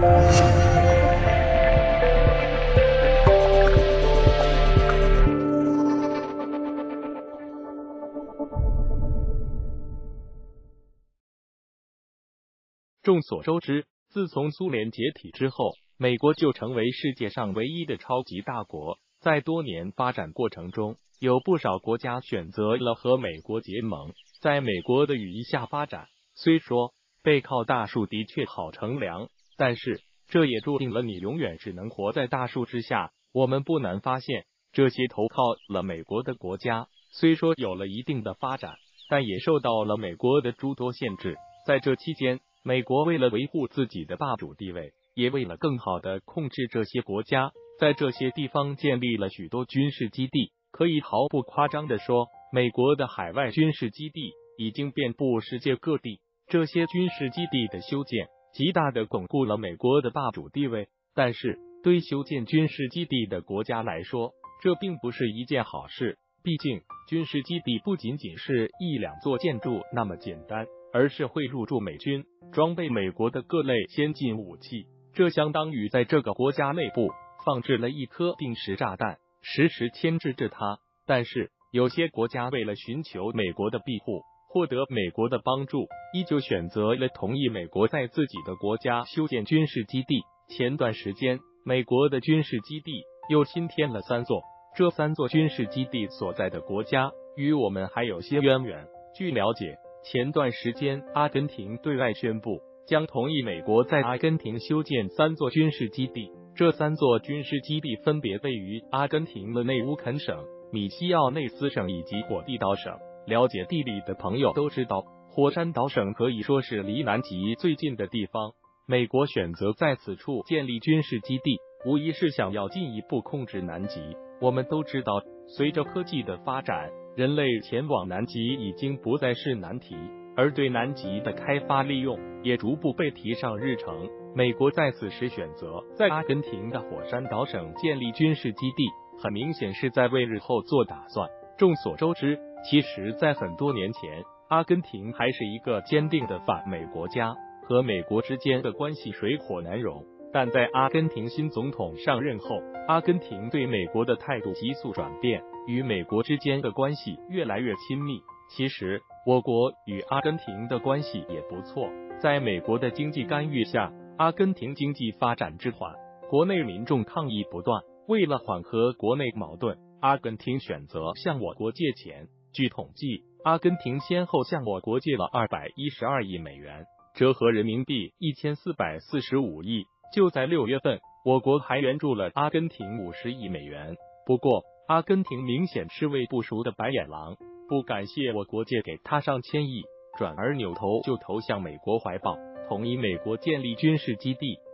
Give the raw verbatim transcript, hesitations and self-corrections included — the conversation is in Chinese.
众所周知，自从苏联解体之后，美国就成为世界上唯一的超级大国。在多年发展过程中，有不少国家选择了和美国结盟，在美国的羽翼下发展。虽说背靠大树的确好乘凉，但是这也注定了你永远只能活在大树之下。我们不难发现，这些投靠了美国的国家，虽说有了一定的发展，但也受到了美国的诸多限制。在这期间，美国为了维护自己的霸主地位，也为了更好的控制这些国家，在这些地方建立了许多军事基地。可以毫不夸张地说，美国的海外军事基地已经遍布世界各地。这些军事基地的修建，极大地巩固了美国的霸主地位。但是，对修建军事基地的国家来说，这并不是一件好事。毕竟，军事基地不仅仅是一两座建筑那么简单，而是会入驻美军，装备美国的各类先进武器。这相当于在这个国家内部放置了一颗定时炸弹，时时牵制着它。但是，有些国家为了寻求美国的庇护，获得美国的帮助，依旧选择了同意美国在自己的国家修建军事基地。前段时间，美国的军事基地又新添了三座，这三座军事基地所在的国家与我们还有些渊源。据了解，前段时间阿根廷对外宣布，将同意美国在阿根廷修建三座军事基地。这三座军事基地分别位于阿根廷的内乌肯省、米西奥内斯省以及火地岛省。了解地理的朋友都知道，火山岛省可以说是离南极最近的地方。美国选择在此处建立军事基地，无疑是想要进一步控制南极。我们都知道，随着科技的发展，人类前往南极已经不再是难题，而对南极的开发利用也逐步被提上日程。美国在此时选择在阿根廷的火山岛省建立军事基地，很明显是在为日后做打算。众所周知，其实在很多年前，阿根廷还是一个坚定的反美国家，和美国之间的关系水火难容。但在阿根廷新总统上任后，阿根廷对美国的态度急速转变，与美国之间的关系越来越亲密。其实，我国与阿根廷的关系也不错。在美国的经济干预下，阿根廷经济发展滞缓，国内民众抗议不断。为了缓和国内矛盾，阿根廷选择向我国借钱。据统计，阿根廷先后向我国借了二百一十二亿美元，折合人民币一千四百四十五亿。就在六月份，我国还援助了阿根廷五十亿美元。不过，阿根廷明显是位不熟的白眼狼，不感谢我国借给他上千亿，转而扭头就投向美国怀抱，同意美国建立军事基地。